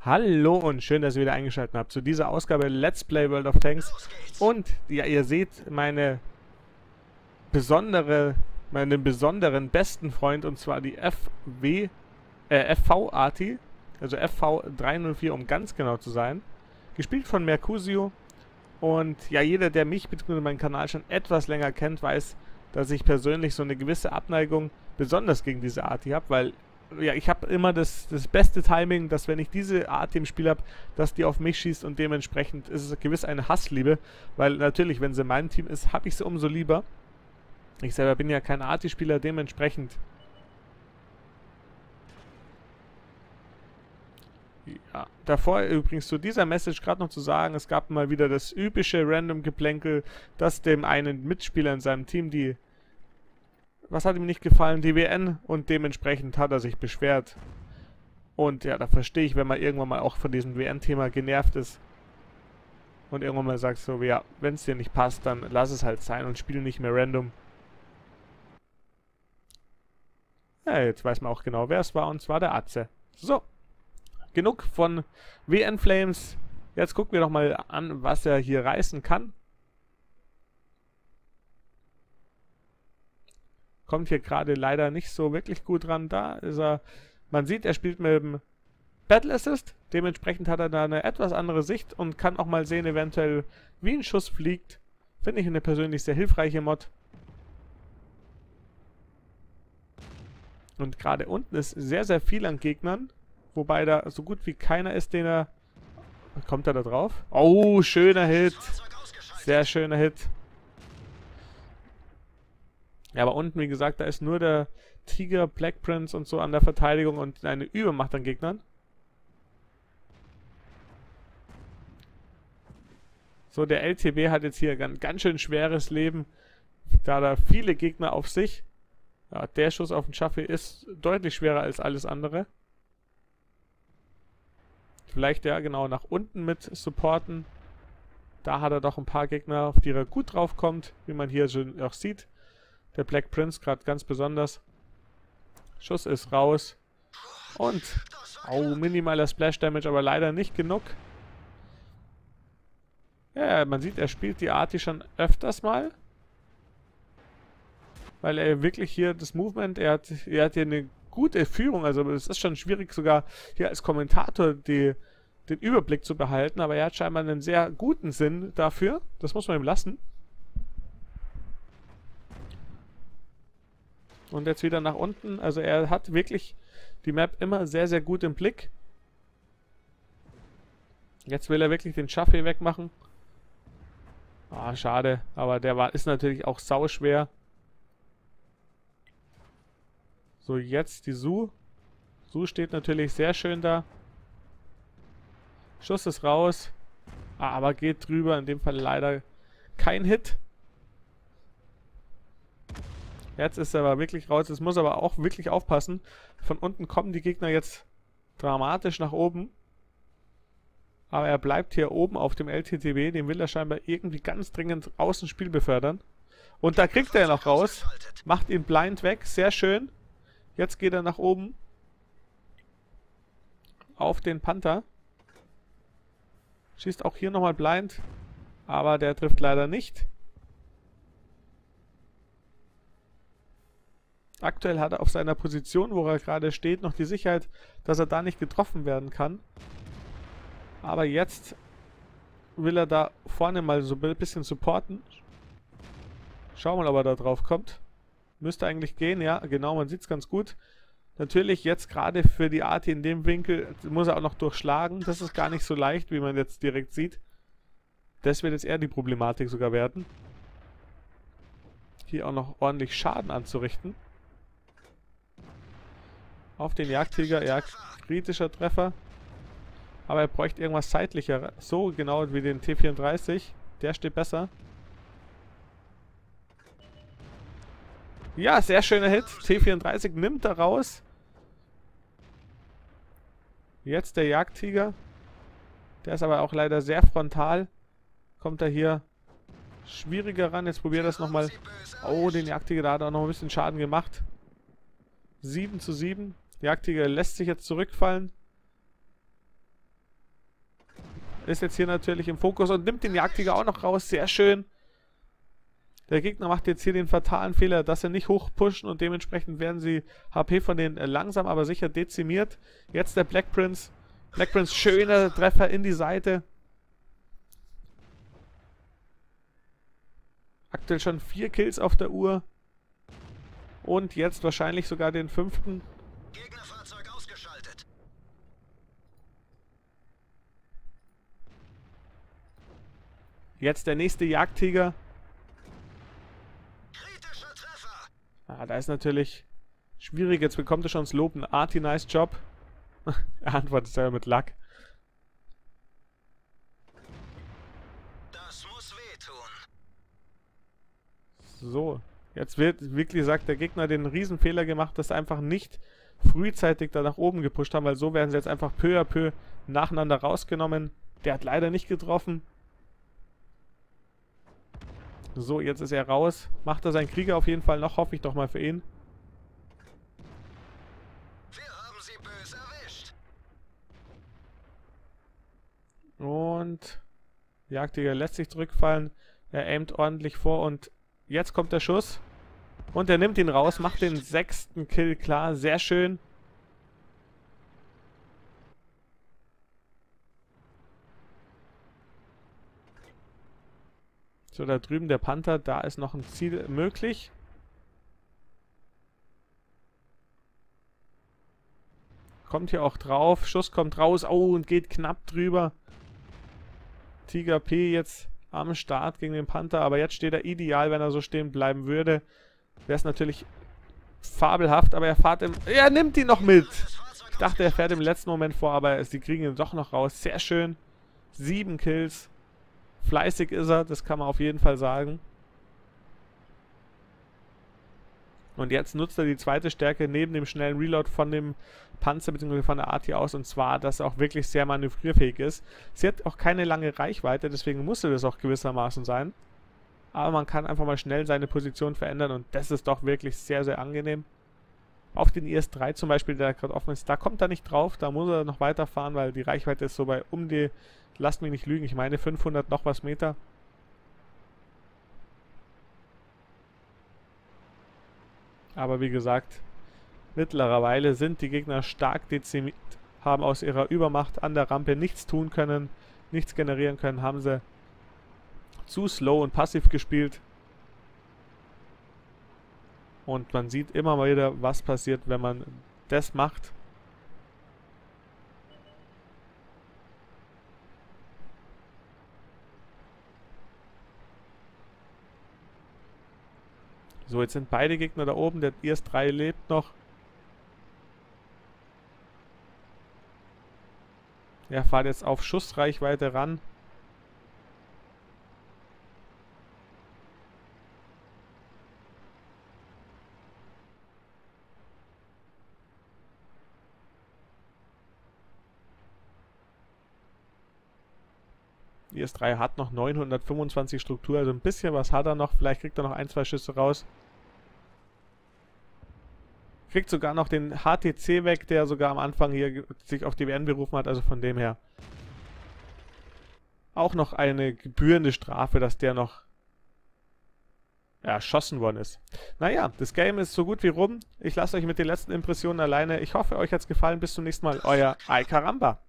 Hallo und schön, dass ihr wieder eingeschaltet habt zu dieser Ausgabe Let's Play World of Tanks. Und ja, ihr seht meinen besonderen besten Freund, und zwar die FV-Arti, also FV304, um ganz genau zu sein. Gespielt von Mercusio. Und ja, jeder, der mich bzw. meinen Kanal schon etwas länger kennt, weiß, dass ich persönlich so eine gewisse Abneigung besonders gegen diese Arti habe, weil ja, ich habe immer das beste Timing, dass wenn ich diese Art im Spiel habe, dass die auf mich schießt, und dementsprechend ist es gewiss eine Hassliebe, weil natürlich, wenn sie in meinem Team ist, habe ich sie umso lieber. Ich selber bin ja kein Arti-Spieler, dementsprechend. Ja, davor übrigens zu dieser Message gerade noch zu sagen, es gab mal wieder das übliche Random-Geplänkel, dass dem einen Mitspieler in seinem Team was hat ihm nicht gefallen? Die WN, und dementsprechend hat er sich beschwert. Und ja, da verstehe ich, wenn man irgendwann mal auch von diesem WN-Thema genervt ist. Und irgendwann mal sagt so, ja, wenn es dir nicht passt, dann lass es halt sein und spiele nicht mehr random. Ja, jetzt weiß man auch genau, wer es war, und zwar der Atze. So, genug von WN Flames. Jetzt gucken wir doch mal an, was er hier reißen kann. Kommt hier gerade leider nicht so wirklich gut ran. Da ist er. Man sieht, er spielt mit dem Battle Assist. Dementsprechend hat er da eine etwas andere Sicht und kann auch mal sehen, eventuell, wie ein Schuss fliegt. Finde ich eine persönlich sehr hilfreiche Mod. Und gerade unten ist sehr, sehr viel an Gegnern. Wobei da so gut wie keiner ist, den er... Kommt er da drauf? Oh, schöner Hit. Sehr schöner Hit. Ja, aber unten, wie gesagt, da ist nur der Tiger, Black Prince und so an der Verteidigung und eine Übermacht an Gegnern. So, der LTB hat jetzt hier ein ganz schön schweres Leben, da viele Gegner auf sich. Ja, der Schuss auf den Schaffe ist deutlich schwerer als alles andere. Vielleicht ja genau nach unten mit supporten. Da hat er doch ein paar Gegner, auf die er gut drauf kommt, wie man hier schon auch sieht. Der Black Prince gerade ganz besonders. Schuss ist raus. Und, oh, minimaler Splash Damage, aber leider nicht genug. Ja, man sieht, er spielt die Arti schon öfters mal. Weil er wirklich hier das Movement, er hat hier eine gute Führung. Also es ist schon schwierig, sogar hier als Kommentator den Überblick zu behalten. Aber er hat scheinbar einen sehr guten Sinn dafür. Das muss man ihm lassen. Und jetzt wieder nach unten. Also er hat wirklich die Map immer sehr, sehr gut im Blick. Jetzt will er wirklich den Schaffe wegmachen. Ah, schade. Aber der ist natürlich auch sauschwer. So, jetzt die Su. Su steht natürlich sehr schön da. Schuss ist raus. Ah, aber geht drüber. In dem Fall leider kein Hit. Jetzt ist er aber wirklich raus. Jetzt muss er aber auch wirklich aufpassen. Von unten kommen die Gegner jetzt dramatisch nach oben. Aber er bleibt hier oben auf dem LTTB. Den will er scheinbar irgendwie ganz dringend aus dem Spiel befördern. Und da kriegt er noch raus. Macht ihn blind weg. Sehr schön. Jetzt geht er nach oben. Auf den Panther. Schießt auch hier nochmal blind. Aber der trifft leider nicht. Aktuell hat er auf seiner Position, wo er gerade steht, noch die Sicherheit, dass er da nicht getroffen werden kann. Aber jetzt will er da vorne mal so ein bisschen supporten. Schauen wir mal, ob er da drauf kommt. Müsste eigentlich gehen, ja, genau, man sieht es ganz gut. Natürlich jetzt gerade für die Arti in dem Winkel muss er auch noch durchschlagen. Das ist gar nicht so leicht, wie man jetzt direkt sieht. Das wird jetzt eher die Problematik sogar werden. Hier auch noch ordentlich Schaden anzurichten. Auf den Jagdtiger, ja, kritischer Treffer. Aber er bräuchte irgendwas seitlicher. So genau wie den T34. Der steht besser. Ja, sehr schöner Hit. T34 nimmt er raus. Jetzt der Jagdtiger. Der ist aber auch leider sehr frontal. Kommt er hier schwieriger ran. Jetzt probiert er das nochmal. Oh, den Jagdtiger, da hat er auch noch ein bisschen Schaden gemacht. 7:7. Jagdtiger lässt sich jetzt zurückfallen. ist jetzt hier natürlich im Fokus und nimmt den Jagdtiger auch noch raus. Sehr schön. Der Gegner macht jetzt hier den fatalen Fehler, dass sie nicht hoch pushen und dementsprechend werden sie HP von denen langsam, aber sicher dezimiert. Jetzt der Black Prince. Black Prince, schöner Treffer in die Seite. Aktuell schon 4 Kills auf der Uhr. Und jetzt wahrscheinlich sogar den 5. Gegnerfahrzeug ausgeschaltet. Jetzt der nächste Jagdtiger. Kritischer Treffer. Ah, da ist natürlich schwierig. Jetzt bekommt er schon das Lob. Ein Arti, nice Job. Er antwortet selber mit Luck. Das muss wehtun. So, jetzt wird wirklich, sagt der Gegner, den Riesenfehler gemacht, dass sie einfach nicht frühzeitig da nach oben gepusht haben, weil so werden sie jetzt einfach peu à peu nacheinander rausgenommen. Der hat leider nicht getroffen. So, jetzt ist er raus. Macht er seinen Krieger auf jeden Fall noch, hoffe ich doch mal für ihn. Wir haben sie böse erwischt. Und Jagdtiger lässt sich zurückfallen. Er aimt ordentlich vor und jetzt kommt der Schuss. Und er nimmt ihn raus, macht den 6. Kill klar. Sehr schön. So, da drüben der Panther. Da ist noch ein Ziel möglich. Kommt hier auch drauf. Schuss kommt raus. Oh, und geht knapp drüber. Tiger P jetzt am Start gegen den Panther. Aber jetzt steht er ideal, wenn er so stehen bleiben würde. Wäre es natürlich fabelhaft. Aber er nimmt ihn noch mit. Ich dachte, er fährt im letzten Moment vor. Aber sie kriegen ihn doch noch raus. Sehr schön. 7 Kills. Fleißig ist er. Das kann man auf jeden Fall sagen. Und jetzt nutzt er die zweite Stärke neben dem schnellen Reload von dem Panzer bzw. von der Arti aus. Und zwar, dass er auch wirklich sehr manövrierfähig ist. Sie hat auch keine lange Reichweite, deswegen musste das auch gewissermaßen sein. Aber man kann einfach mal schnell seine Position verändern und das ist doch wirklich sehr, sehr angenehm. Auf den IS-3 zum Beispiel, der gerade offen ist, da kommt er nicht drauf. Da muss er noch weiterfahren, weil die Reichweite ist so bei um die, lasst mich nicht lügen, ich meine 500 noch was Meter. Aber wie gesagt, mittlerweile sind die Gegner stark dezimiert, haben aus ihrer Übermacht an der Rampe nichts tun können, nichts generieren können, haben sie zu slow und passiv gespielt. Und man sieht immer mal wieder, was passiert, wenn man das macht. So, jetzt sind beide Gegner da oben. Der IS-3 lebt noch. Er fährt jetzt auf Schussreichweite ran. IS-3 hat noch 925 Struktur, also ein bisschen was hat er noch. Vielleicht kriegt er noch 1, 2 Schüsse raus. Kriegt sogar noch den HTC weg, der sogar am Anfang hier sich auf die WN berufen hat. Also von dem her auch noch eine gebührende Strafe, dass der noch erschossen worden ist. Naja, das Game ist so gut wie rum. Ich lasse euch mit den letzten Impressionen alleine. Ich hoffe, euch hat es gefallen. Bis zum nächsten Mal. Euer Ay Caramba.